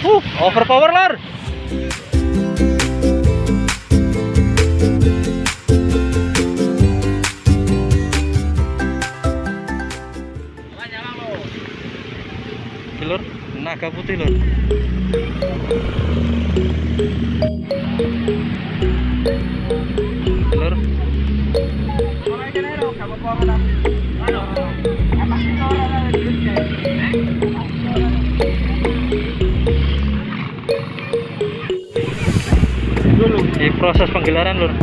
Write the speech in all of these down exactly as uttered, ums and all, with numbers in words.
Uh, overpower lor. Lur, naga putih lur. Lur. Di proses penggelaran lur.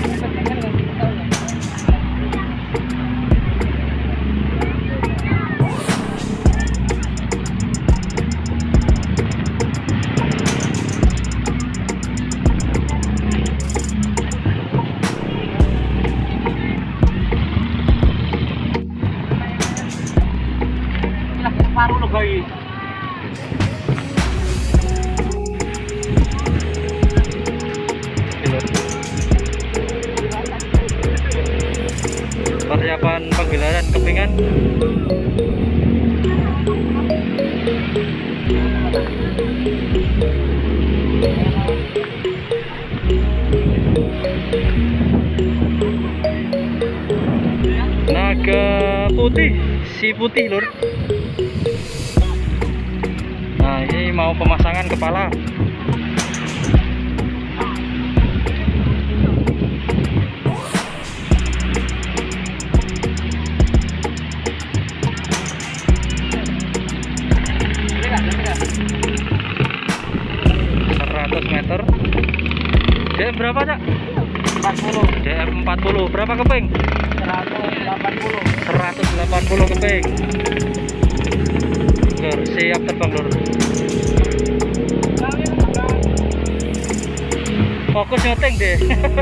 Paru lo guys. Persiapan penggelaran kepingan. Naga putih, si putih lur. Nah, ini mau pemasangan kepala. seratus meter. D M berapa, Cak? empat puluh. D M empat puluh. Berapa keping? seratus delapan puluh. seratus delapan puluh keping. Lur, siap terbang lur. Fokus nyoting deh.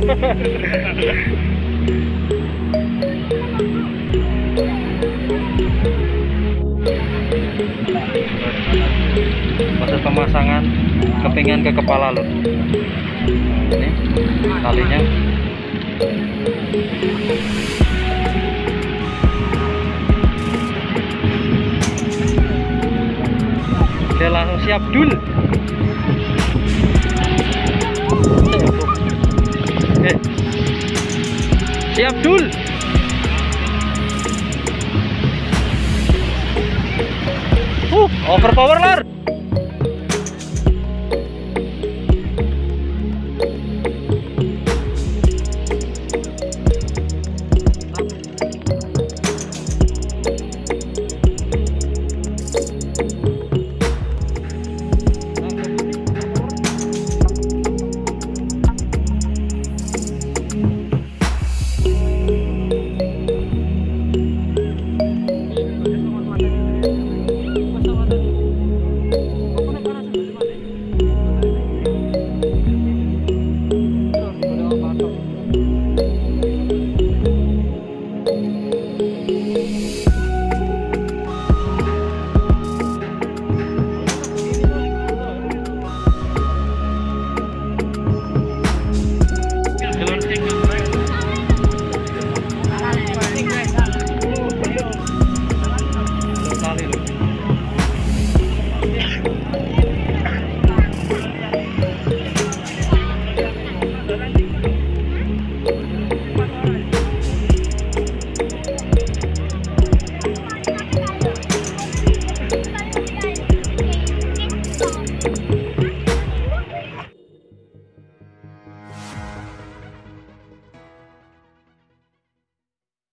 Proses pemasangan kepingan ke kepala lur. Ini talinya. Oke, langsung siap dul. Eh, siap dul. Uh, overpower lor.